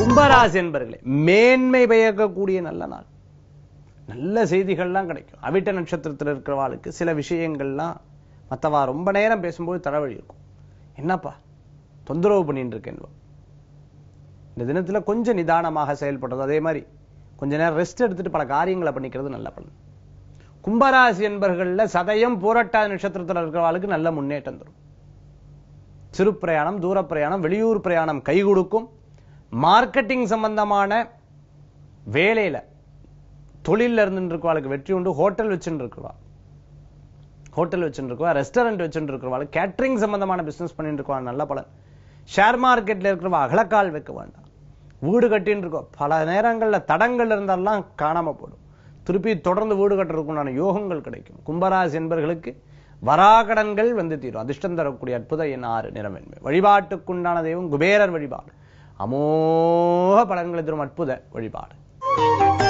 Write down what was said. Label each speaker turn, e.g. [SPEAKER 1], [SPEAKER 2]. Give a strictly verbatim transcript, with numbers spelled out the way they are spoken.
[SPEAKER 1] கும்பராசி என்பர்களே, மேன்மை பயக்கக்கூடிய நல்ல நாள். நல்ல செய்திகள்லாம் கிடைக்கும். அவிட்ட நட்சத்திரத்தில் இருக்கிறவாளுக்கு சில விஷயங்கள்லாம் மற்றவா ரொம்ப நேரம் பேசும்போது தலைவலி இருக்கும். என்னப்பா தொந்தரவு பண்ணிட்டு இருக்கேன். இந்த தினத்துல கொஞ்சம் நிதானமாக செயல்படுறது, அதே மாதிரி கொஞ்ச நேரம் ரெஸ்ட் எடுத்துட்டு பல காரியங்களை பண்ணிக்கிறது நல்ல பலன். கும்பராசி என்பர்கள்ல சதயம் பூரட்டாதி நட்சத்திரத்தில் இருக்கிறவாளுக்கு நல்ல முன்னேற்றம் தரும். சிறு பிரயாணம், தூர பிரயாணம், வெளியூர் பிரயாணம் கை கொடுக்கும். மார்க்கெட்டிங் சம்பந்தமான வேலையில தொழில இருந்து இருக்கிறவாளுக்கு வெற்றி உண்டு. ஹோட்டல் வச்சுட்டு இருக்கிறவா ஹோட்டல் வச்சுட்டு இருக்கவா ரெஸ்டாரண்ட் வச்சுட்டு இருக்கிறவாள், கேட்டரிங் சம்பந்தமான பிசினஸ் பண்ணிட்டு இருக்கவா நல்ல பலன். ஷேர் மார்க்கெட்ல இருக்கிறவா அகலக்கால் வைக்க வேண்டாம். வீடு கட்டின்னு இருக்கோம், பல நேரங்கள்ல தடங்கள் இருந்தாலும் காணாம போடும். திருப்பி தொடர்ந்து வீடு கட்டுறதுக்குண்டான யோகங்கள் கிடைக்கும். கும்பராசி என்பவர்களுக்கு வராகடன்கள் வந்து தீரும். அதிர்ஷ்டம் தரக்கூடிய அற்புத எண் ஆறு, நிறமென்மை. வழிபாட்டுக்குண்டான தெய்வம் குபேரர் வழிபாடு. அமோக பலன்களை தரும் அற்புத வழிபாடு.